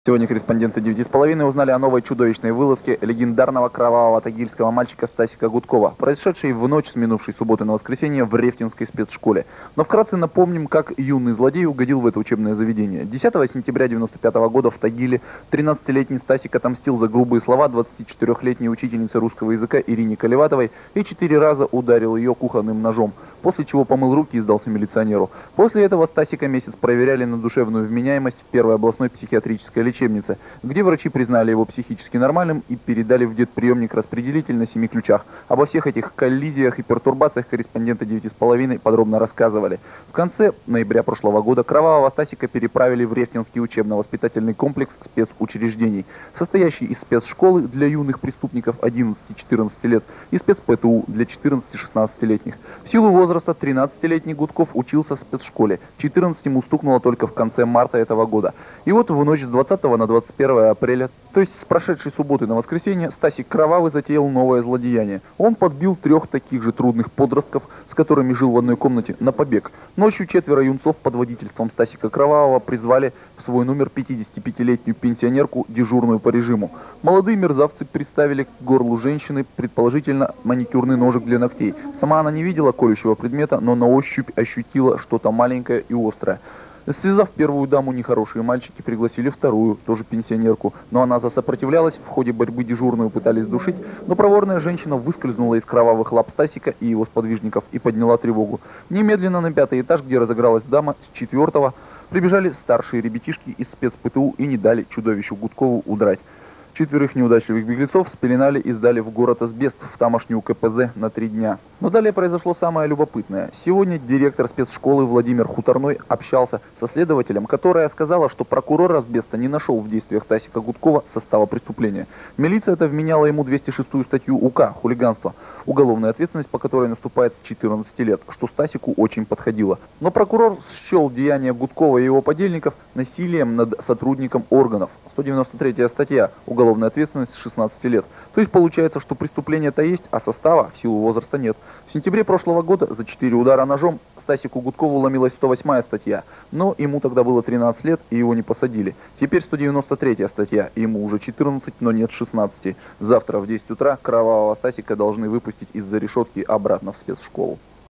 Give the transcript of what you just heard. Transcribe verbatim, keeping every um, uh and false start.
Сегодня корреспонденты девяти с половиной узнали о новой чудовищной вылазке легендарного кровавого тагильского мальчика Стасика Гудкова, произошедшей в ночь с минувшей субботы на воскресенье в Рефтинской спецшколе. Но вкратце напомним, как юный злодей угодил в это учебное заведение. десятого сентября девяносто пятого года в Тагиле тринадцатилетний Стасик отомстил за грубые слова двадцатичетырёхлетней учительницы русского языка Ирине Колеватовой и четыре раза ударил ее кухонным ножом, после чего помыл руки и сдался милиционеру. После этого Стасика месяц проверяли на душевную вменяемость в первой областной психиатрической лечебнице, где врачи признали его психически нормальным и передали в детприемник-распределитель на семи ключах. Обо всех этих коллизиях и пертурбациях корреспонденты девяти с половиной подробно рассказывали. В конце ноября прошлого года кровавого Стасика переправили в Рефтинский учебно-воспитательный комплекс спецучреждений, состоящий из спецшколы для юных преступников одиннадцати-четырнадцати лет и спецПТУ для четырнадцати-шестнадцатилетних. В силу возраста тринадцатилетний Гудков учился в спецшколе, четырнадцать ему стукнуло только в конце марта этого года. И вот в ночь с двадцатого на двадцать первое апреля, то есть с прошедшей субботы на воскресенье, Стасик Кровавый затеял новое злодеяние. Он подбил трех таких же трудных подростков, с которыми жил в одной комнате, на побег. Ночью четверо юнцов под водительством Стасика Кровавого призвали в свой номер пятидесятипятилетнюю пенсионерку, дежурную по режиму. Молодые мерзавцы приставили к горлу женщины, предположительно, маникюрный ножик для ногтей. Сама она не видела колющего предмета, но на ощупь ощутила что-то маленькое и острое. Связав первую даму, нехорошие мальчики пригласили вторую, тоже пенсионерку, но она засопротивлялась, в ходе борьбы дежурную пытались душить, но проворная женщина выскользнула из кровавых лап Стасика и его сподвижников и подняла тревогу. Немедленно на пятый этаж, где разыгралась дама, с четвертого прибежали старшие ребятишки из спецПТУ и не дали чудовищу Гудкову удрать. Четверых неудачливых беглецов спеленали и сдали в город Асбест, в тамошнюю КПЗ, на три дня. Но далее произошло самое любопытное. Сегодня директор спецшколы Владимир Хуторной общался со следователем, которая сказала, что прокурор Асбеста не нашел в действиях Стасика Гудкова состава преступления. Милиция это вменяла ему двести шестую статью УК «Хулиганство», уголовная ответственность по которой наступает с четырнадцати лет, что Стасику очень подходило. Но прокурор счел деяния Гудкова и его подельников насилием над сотрудником органов. сто девяносто третья статья «Уголовная ответственность» с шестнадцати лет. То есть получается, что преступление-то есть, а состава в силу возраста нет. В сентябре прошлого года за четыре удара ножом Стасику Гудкову ломилась сто восьмая статья, но ему тогда было тринадцать лет и его не посадили. Теперь сто девяносто третья статья, ему уже четырнадцать, но нет шестнадцати. Завтра в десять утра кровавого Стасика должны выпустить из-за решетки обратно в спецшколу.